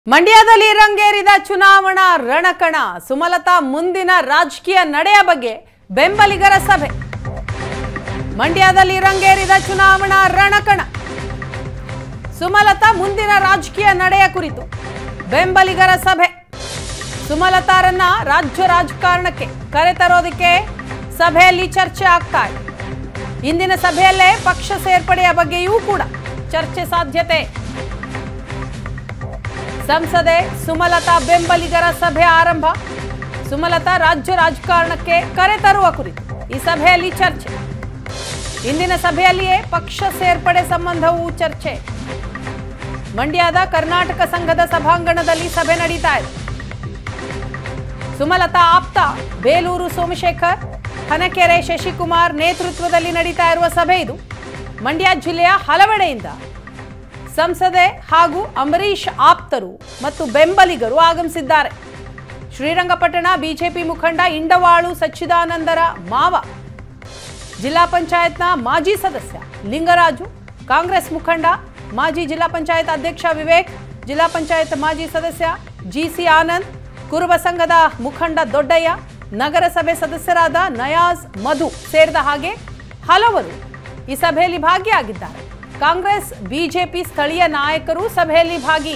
ಮಂಡ್ಯದಲ್ಲಿ ರಂಗೇರಿದ ಚುನಾವಣಾ ರಣಕಣ ಸುಮಲತಾ ಮುಂದಿನ ರಾಜಕೀಯ ನಡೆಯ ಬಗ್ಗೆ ಬೆಂಬಲಿಗರ ಸಭೆ ಮಂಡ್ಯದಲ್ಲಿ ರಂಗೇರಿದ ಚುನಾವಣಾ ರಣಕಣ ಸುಮಲತಾ ಮುಂದಿನ ರಾಜಕೀಯ ನಡೆಯ ಕುರಿತು ಬೆಂಬಲಿಗರ ಸಭೆ ಸುಮಲತಾರನ್ನ ರಾಜ್ಯ ರಾಜಕಾರಣಕ್ಕೆ ಕರೆತರೋದಕ್ಕೆ ಸಭೆಯಲ್ಲಿ ಚರ್ಚೆ ಆಗ್ತಾ ಇದೆ ಇಂದಿನ ಸಭೆಯಲ್ಲೇ ಪಕ್ಷ ಸೇರ್ಪಡೆಯ ಬಗ್ಗೆಯೂ ಕೂಡ ಚರ್ಚೆ ಸಾಧ್ಯತೆ ಸಂಸದೆ ಸುಮಲತಾ ಬೆಂಬಲಿಗರ ಸಭೆ ಆರಂಭ ಸುಮಲತಾ ರಾಜ್ಯ ರಾಜಕಾರಣಕ್ಕೆ ಕರೆತರುವ ಕುರಿತು ಈ ಸಭೆಯಲ್ಲಿ ಚರ್ಚೆ ಇಂದಿನ ಸಭೆಯಲ್ಲಿಯೇ ಪಕ್ಷ ಸೇರ್ಪಡೆ ಸಂಬಂಧವೂ ಚರ್ಚೆ ಮಂಡ್ಯದ ಕರ್ನಾಟಕ ಸಂಘದ ಸಭಾಂಗಣದಲ್ಲಿ ಸಭೆ ನಡೀತಾ ಇದೆ ಸುಮಲತಾ ಆಪ್ತ ಬೇಲೂರು ಸೋಮಶೇಖರ್ ಹನಕೆರೆ ಶಶಿಕುಮಾರ್ ನೇತೃತ್ವದಲ್ಲಿ ನಡೀತಾ ಇರುವ ಸಭೆ ಇದು ಮಂಡ್ಯ ಜಿಲ್ಲೆಯ ಹಲವೆಡೆಯಿಂದ ಸಂಸದೆ ಹಾಗೂ ಅಂಬರೀಶ್ ಆಪ್ತರು ಮತ್ತು ಬೆಂಬಲಿಗರು ಆಗಮಿಸಿದ್ದಾರೆ ಶ್ರೀರಂಗಪಟ್ಟಣ ಬಿಜೆಪಿ ಮುಖಂಡ ಇಂಡವಾಳು ಸಚ್ಚಿದಾನಂದರ ಮಾವ ಜಿಲ್ಲಾ ಪಂಚಾಯತ್ನ ಮಾಜಿ ಸದಸ್ಯ ಲಿಂಗರಾಜು ಕಾಂಗ್ರೆಸ್ ಮುಖಂಡ ಮಾಜಿ ಜಿಲ್ಲಾ ಪಂಚಾಯತ್ ಅಧ್ಯಕ್ಷ ವಿವೇಕ್ ಜಿಲ್ಲಾ ಪಂಚಾಯತ್ ಮಾಜಿ ಸದಸ್ಯ ಜಿಸಿ ಆನಂದ್ ಕುರುಬ ಸಂಘದ ಮುಖಂಡ ದೊಡ್ಡಯ್ಯ ನಗರಸಭೆ ಸದಸ್ಯರಾದ ನಯಾಜ್ ಮಧು ಸೇರಿದ ಹಾಗೆ ಹಲವರು ಈ ಸಭೆಯಲ್ಲಿ ಭಾಗಿಯಾಗಿದ್ದಾರೆ ಕಾಂಗ್ರೆಸ್ ಬಿಜೆಪಿ ಸ್ಥಳೀಯ ನಾಯಕರು ಸಭೆಯಲ್ಲಿ ಭಾಗಿ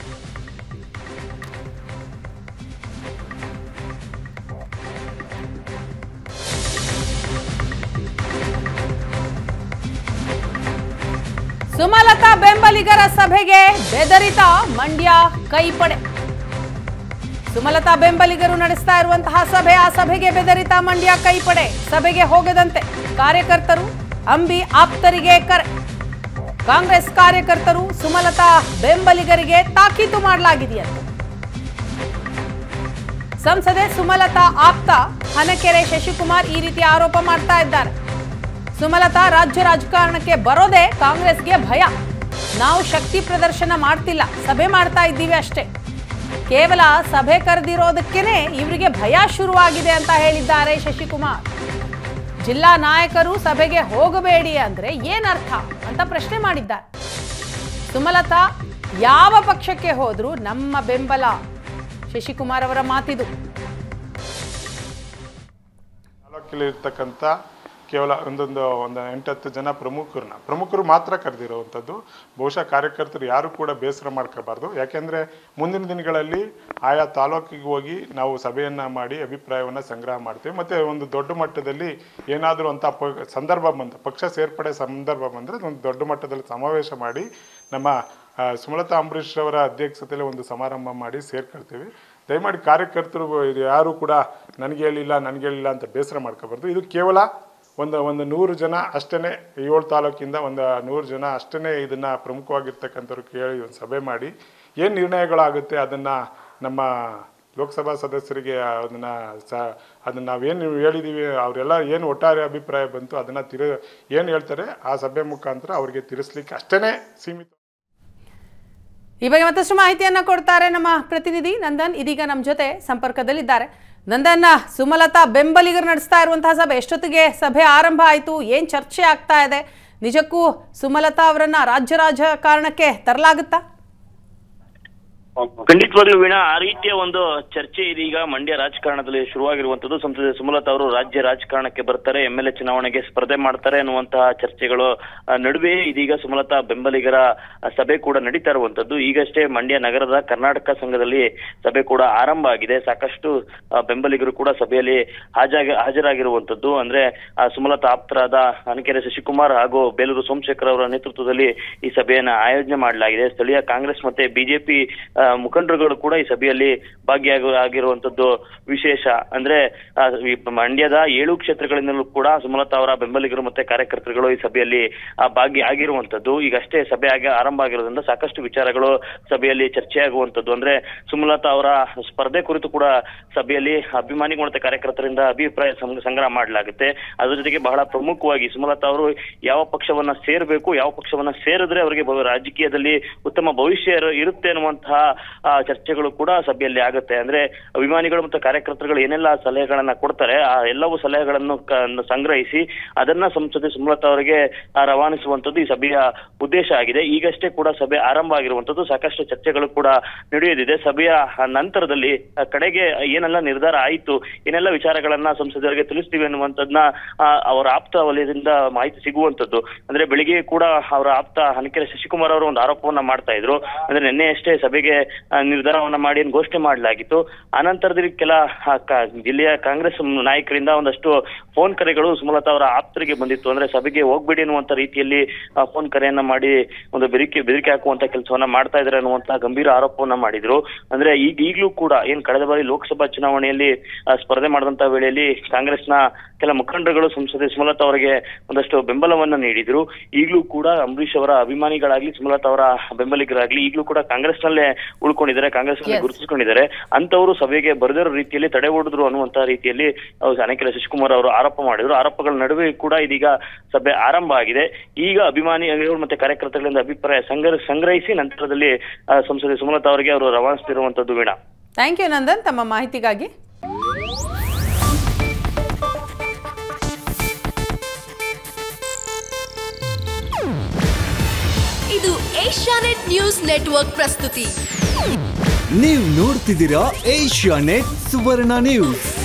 ಸುಮಲತಾ ಬೆಂಬಲಿಗರ ಸಭೆಗೆ ಬೆದರಿತ ಮಂಡ್ಯ ಕೈಪಡೆ ಸುಮಲತಾ ಬೆಂಬಲಿಗರು ನಡೆಸ್ತಾ ಇರುವಂತಹ ಸಭೆ ಆ ಸಭೆಗೆ ಬೆದರಿತ ಮಂಡ್ಯ ಕೈಪಡೆ ಸಭೆಗೆ ಹೋಗದಂತೆ ಕಾರ್ಯಕರ್ತರು ಅಂಬಿ ಆಪ್ತರಿಗೆ ಕರೆ ಕಾಂಗ್ರೆಸ್ ಕಾರ್ಯಕರ್ತರು ಸುಮಲತಾ ಬೆಂಬಲಿಗರಿಗೆ ತಾಕೀತು ಮಾಡಲಾಗಿದೆಯಂತೆ ಸಂಸದೆ ಸುಮಲತಾ ಆಪ್ತ ಹನಕೆರೆ ಶಶಿಕುಮಾರ್ ಈ ರೀತಿ ಆರೋಪ ಮಾಡ್ತಾ ಇದ್ದಾರೆ ಸುಮಲತಾ ರಾಜ್ಯ ರಾಜಕಾರಣಕ್ಕೆ ಬರೋದೇ ಕಾಂಗ್ರೆಸ್ಗೆ ಭಯ ನಾವು ಶಕ್ತಿ ಪ್ರದರ್ಶನ ಮಾಡ್ತಿಲ್ಲ ಸಭೆ ಮಾಡ್ತಾ ಇದ್ದೀವಿ ಅಷ್ಟೇ ಕೇವಲ ಸಭೆ ಕರೆದಿರೋದಕ್ಕೇನೆ ಇವರಿಗೆ ಭಯ ಶುರುವಾಗಿದೆ ಅಂತ ಹೇಳಿದ್ದಾರೆ ಶಶಿಕುಮಾರ್ ಜಿಲ್ಲಾ ನಾಯಕರು ಸಭೆಗೆ ಹೋಗಬೇಡಿ ಅಂದ್ರೆ ಏನರ್ಥ ಅಂತ ಪ್ರಶ್ನೆ ಮಾಡಿದ್ದಾರೆ ಸುಮಲತಾ ಯಾವ ಪಕ್ಷಕ್ಕೆ ಹೋದ್ರು ನಮ್ಮ ಬೆಂಬಲ ಶಶಿಕುಮಾರ್ ಅವರ ಮಾತಿದು ಇರ್ತಕ್ಕಂಥ ಕೇವಲ ಒಂದು 8-10 ಜನ ಪ್ರಮುಖರು ಮಾತ್ರ ಕರೆದಿರುವಂಥದ್ದು ಬಹುಶಃ ಕಾರ್ಯಕರ್ತರು ಯಾರು ಕೂಡ ಬೇಸರ ಮಾಡ್ಕೋಬಾರ್ದು ಯಾಕೆಂದರೆ ಮುಂದಿನ ದಿನಗಳಲ್ಲಿ ಆಯಾ ತಾಲೂಕಿಗೆ ಹೋಗಿ ನಾವು ಸಭೆಯನ್ನು ಮಾಡಿ ಅಭಿಪ್ರಾಯವನ್ನು ಸಂಗ್ರಹ ಮಾಡ್ತೀವಿ ಮತ್ತು ಒಂದು ದೊಡ್ಡ ಮಟ್ಟದಲ್ಲಿ ಏನಾದರೂ ಅಂತ ಸಂದರ್ಭ ಬಂದ ಪಕ್ಷ ಸೇರ್ಪಡೆ ಸಂದರ್ಭ ಬಂದರೆ ಒಂದು ದೊಡ್ಡ ಮಟ್ಟದಲ್ಲಿ ಸಮಾವೇಶ ಮಾಡಿ ನಮ್ಮ ಸುಮಲತಾ ಅಂಬರೀಶ್ ಅವರ ಅಧ್ಯಕ್ಷತೆಯಲ್ಲಿ ಒಂದು ಸಮಾರಂಭ ಮಾಡಿ ಸೇರ್ಕೊಳ್ತೀವಿ ದಯಮಾಡಿ ಕಾರ್ಯಕರ್ತರು ಯಾರು ಕೂಡ ನನಗೆ ಹೇಳಿಲ್ಲ ಅಂತ ಬೇಸರ ಮಾಡ್ಕೋಬಾರ್ದು ಇದು ಕೇವಲ ಒಂದು 100 ಜನ ಅಷ್ಟೇ 7 ತಾಲೂಕಿಂದ ಒಂದು 100 ಜನ ಅಷ್ಟೇ ಇದನ್ನು ಪ್ರಮುಖವಾಗಿರ್ತಕ್ಕಂಥವ್ರು ಕೇಳಿ ಒಂದು ಸಭೆ ಮಾಡಿ ಏನು ನಿರ್ಣಯಗಳಾಗುತ್ತೆ ಅದನ್ನು ನಮ್ಮ ಲೋಕಸಭಾ ಸದಸ್ಯರಿಗೆ ಅದನ್ನು ನಾವೇನು ಹೇಳಿದ್ದೀವಿ ಅವರೆಲ್ಲ ಏನು ಒಟ್ಟಾರೆ ಅಭಿಪ್ರಾಯ ಬಂತು ಅದನ್ನು ಏನು ಹೇಳ್ತಾರೆ ಆ ಸಭೆ ಮುಖಾಂತರ ಅವರಿಗೆ ತಿಳಿಸ್ಲಿಕ್ಕೆ ಅಷ್ಟೇ ಸೀಮಿತ ಈ ಬಗ್ಗೆ ಮತ್ತಷ್ಟು ಮಾಹಿತಿಯನ್ನ ಕೊಡ್ತಾರೆ ನಮ್ಮ ಪ್ರತಿನಿಧಿ ನಂದನ್ ಇದೀಗ ನಮ್ಮ ಜೊತೆ ಸಂಪರ್ಕದಲ್ಲಿದ್ದಾರೆ ನಂದನ್ ಸುಮಲತಾ ಬೆಂಬಲಿಗರು ನಡೆಸ್ತಾ ಇರುವಂತಹ ಸಭೆ ಎಷ್ಟೊತ್ತಿಗೆ ಸಭೆ ಆರಂಭ ಆಯಿತು ಏನು ಚರ್ಚೆ ಆಗ್ತಾ ಇದೆ ನಿಜಕ್ಕೂ ಸುಮಲತಾ ಅವರನ್ನ ರಾಜ್ಯ ರಾಜಕಾರಣಕ್ಕೆ ತರಲಾಗುತ್ತಾ ಖಂಡಿತವಾಗ್ಲೂ ವೀಣಾ ಆ ರೀತಿಯ ಒಂದು ಚರ್ಚೆ ಇದೀಗ ಮಂಡ್ಯ ರಾಜಕಾರಣದಲ್ಲಿ ಶುರುವಾಗಿರುವಂತದ್ದು ಸಂಸದೆ ಸುಮಲತಾ ಅವರು ರಾಜ್ಯ ರಾಜಕಾರಣಕ್ಕೆ ಬರ್ತಾರೆ MLA ಚುನಾವಣೆಗೆ ಸ್ಪರ್ಧೆ ಮಾಡ್ತಾರೆ ಅನ್ನುವಂತಹ ಚರ್ಚೆಗಳು ನಡುವೆ ಇದೀಗ ಸುಮಲತಾ ಬೆಂಬಲಿಗರ ಸಭೆ ಕೂಡ ನಡೀತಾ ಇರುವಂತದ್ದು ಈಗಷ್ಟೇ ಮಂಡ್ಯ ನಗರದ ಕರ್ನಾಟಕ ಸಂಘದಲ್ಲಿ ಸಭೆ ಕೂಡ ಆರಂಭ ಆಗಿದೆ ಸಾಕಷ್ಟು ಬೆಂಬಲಿಗರು ಕೂಡ ಸಭೆಯಲ್ಲಿ ಹಾಜರಾಗಿರುವಂತದ್ದು ಅಂದ್ರೆ ಸುಮಲತಾ ಆಪ್ತರಾದ ಹನಕೆರೆ ಶಶಿಕುಮಾರ್ ಹಾಗೂ ಬೇಲೂರು ಸೋಮಶೇಖರ್ ಅವರ ನೇತೃತ್ವದಲ್ಲಿ ಈ ಸಭೆಯನ್ನ ಆಯೋಜನೆ ಮಾಡಲಾಗಿದೆ ಸ್ಥಳೀಯ ಕಾಂಗ್ರೆಸ್ ಮತ್ತೆ ಬಿಜೆಪಿ ಮುಖಂಡರುಗಳು ಕೂಡ ಈ ಸಭೆಯಲ್ಲಿ ಭಾಗಿಯಾಗಿರುವಂತದ್ದು ವಿಶೇಷ ಅಂದ್ರೆ ಮಂಡ್ಯದ 7 ಕ್ಷೇತ್ರಗಳಿಂದಲೂ ಕೂಡ ಸುಮಲತಾ ಅವರ ಬೆಂಬಲಿಗರು ಮತ್ತೆ ಕಾರ್ಯಕರ್ತರುಗಳು ಈ ಸಭೆಯಲ್ಲಿ ಭಾಗಿಯಾಗಿರುವಂತದ್ದು ಈಗಷ್ಟೇ ಸಭೆ ಆರಂಭ ಆಗಿರೋದ್ರಿಂದ ಸಾಕಷ್ಟು ವಿಚಾರಗಳು ಸಭೆಯಲ್ಲಿ ಚರ್ಚೆಯಾಗುವಂತದ್ದು ಅಂದ್ರೆ ಸುಮಲತಾ ಅವರ ಸ್ಪರ್ಧೆ ಕುರಿತು ಕೂಡ ಸಭೆಯಲ್ಲಿ ಅಭಿಮಾನಿಗಳು ಮತ್ತೆ ಕಾರ್ಯಕರ್ತರಿಂದ ಅಭಿಪ್ರಾಯ ಸಂಗ್ರಹ ಮಾಡಲಾಗುತ್ತೆ ಅದರ ಜೊತೆಗೆ ಬಹಳ ಪ್ರಮುಖವಾಗಿ ಸುಮಲತಾ ಅವರು ಯಾವ ಪಕ್ಷವನ್ನ ಸೇರಬೇಕು ಯಾವ ಪಕ್ಷವನ್ನ ಸೇರಿದ್ರೆ ಅವರಿಗೆ ರಾಜಕೀಯದಲ್ಲಿ ಉತ್ತಮ ಭವಿಷ್ಯ ಇರುತ್ತೆ ಅನ್ನುವಂತಹ ಚರ್ಚೆಗಳು ಕೂಡ ಸಭೆಯಲ್ಲಿ ಆಗುತ್ತೆ. ಅಂದ್ರೆ ಅಭಿಮಾನಿಗಳು ಮತ್ತು ಕಾರ್ಯಕರ್ತರುಗಳು ಏನೆಲ್ಲ ಸಲಹೆಗಳನ್ನ ಕೊಡ್ತಾರೆ ಆ ಎಲ್ಲವೂ ಸಲಹೆಗಳನ್ನು ಸಂಗ್ರಹಿಸಿ ಅದನ್ನ ಸಂಸದೆ ಸುಮಲತಾ ಅವರಿಗೆ ರವಾನಿಸುವಂತದ್ದು ಈ ಸಭೆಯ ಉದ್ದೇಶ ಆಗಿದೆ. ಈಗಷ್ಟೇ ಕೂಡ ಸಭೆ ಆರಂಭ ಆಗಿರುವಂತದ್ದು, ಸಾಕಷ್ಟು ಚರ್ಚೆಗಳು ಕೂಡ ನಡೆಯುತ್ತಿದೆ. ಸಭೆಯ ನಂತರದಲ್ಲಿ ಕಡೆಗೆ ಏನೆಲ್ಲ ನಿರ್ಧಾರ ಆಯಿತು, ಏನೆಲ್ಲ ವಿಚಾರಗಳನ್ನ ಸಂಸದರಿಗೆ ತಿಳಿಸ್ತೀವಿ ಅನ್ನುವಂಥದ್ದನ್ನ ಅವರ ಆಪ್ತ ವಲಯದಿಂದ ಮಾಹಿತಿ ಸಿಗುವಂತದ್ದು. ಅಂದ್ರೆ ಬೆಳಿಗ್ಗೆ ಕೂಡ ಅವರ ಆಪ್ತ ಹನಕೆರೆ ಶಶಿಕುಮಾರ್ ಅವರು ಒಂದು ಆರೋಪವನ್ನ ಮಾಡ್ತಾ ಇದ್ರು. ಅಂದ್ರೆ ನಿನ್ನೆ ಅಷ್ಟೇ ಸಭೆಗೆ ನಿರ್ಧಾರವನ್ನ ಮಾಡಿ ಘೋಷಣೆ ಮಾಡಲಾಗಿತ್ತು. ಆನಂತರದಲ್ಲಿ ಕೆಲ ಜಿಲ್ಲೆಯ ಕಾಂಗ್ರೆಸ್ ನಾಯಕರಿಂದ ಒಂದಷ್ಟು ಫೋನ್ ಕರೆಗಳು ಸುಮಲತಾ ಅವರ ಆಪ್ತರಿಗೆ ಬಂದಿತ್ತು. ಅಂದ್ರೆ ಸಭೆಗೆ ಹೋಗ್ಬೇಡಿ ಅನ್ನುವಂತ ರೀತಿಯಲ್ಲಿ ಫೋನ್ ಕರೆಯನ್ನ ಮಾಡಿ ಒಂದು ಬೆದರಿಕೆ ಹಾಕುವಂತ ಕೆಲಸವನ್ನ ಮಾಡ್ತಾ ಇದ್ದಾರೆ ಅನ್ನುವಂತಹ ಗಂಭೀರ ಆರೋಪವನ್ನ ಮಾಡಿದ್ರು. ಅಂದ್ರೆ ಈಗಲೂ ಕೂಡ ಏನ್ ಕಳೆದ ಬಾರಿ ಲೋಕಸಭಾ ಚುನಾವಣೆಯಲ್ಲಿ ಸ್ಪರ್ಧೆ ಮಾಡಿದಂತಹ ವೇಳೆಯಲ್ಲಿ ಕಾಂಗ್ರೆಸ್ನ ಕೆಲ ಮುಖಂಡರುಗಳು ಸಂಸದೆ ಸುಮಲತಾ ಅವರಿಗೆ ಒಂದಷ್ಟು ಬೆಂಬಲವನ್ನ ನೀಡಿದ್ರು. ಈಗಲೂ ಕೂಡ ಅಂಬರೀಶ್ ಅವರ ಅಭಿಮಾನಿಗಳಾಗ್ಲಿ ಸುಮಲತಾ ಅವರ ಬೆಂಬಲಿಗರಾಗ್ಲಿ ಈಗಲೂ ಕೂಡ ಕಾಂಗ್ರೆಸ್ನಲ್ಲೇ ಉಳ್ಕೊಂಡಿದ್ದಾರೆ, ಕಾಂಗ್ರೆಸ್ ನಲ್ಲಿ ಗುರುತಿಸಿಕೊಂಡಿದ್ದಾರೆ. ಅಂತವರು ಸಭೆಗೆ ಬರೆದಿರೋ ರೀತಿಯಲ್ಲಿ ತಡೆ ಹೊಡೆದ್ರು ಅನ್ನುವಂತಹ ರೀತಿಯಲ್ಲಿ ಹನಕೆರೆ ಶಶಿಕುಮಾರ್ ಅವರು ಆರೋಪ ಮಾಡಿದ್ರು. ಆರೋಪಗಳ ನಡುವೆ ಕೂಡ ಇದೀಗ ಸಭೆ ಆರಂಭ ಆಗಿದೆ. ಈಗ ಅಭಿಮಾನಿಗಳು ಮತ್ತೆ ಕಾರ್ಯಕರ್ತಗಳಿಂದ ಅಭಿಪ್ರಾಯ ಸಂಗ್ರಹಿಸಿ ನಂತರದಲ್ಲಿ ಸಂಸದೆ ಸುಮಲತಾ ಅವರಿಗೆ ಅವರು ರವಾನಿಸುತ್ತಿರುವಂತದ್ದು. ವೀಣಾ, ಥ್ಯಾಂಕ್ ಯು ನಂದನ್ ತಮ್ಮ ಮಾಹಿತಿಗಾಗಿ. ಇದು ಏಷ್ಯಾನೆಟ್ ನ್ಯೂಸ್ ನೆಟ್ವರ್ಕ್ ಪ್ರಸ್ತುತಿ. ನೀವು ನೋಡ್ತಿದ್ದೀರಾ ಏಷ್ಯಾನೆಟ್ ಸುವರ್ಣ ನ್ಯೂಸ್.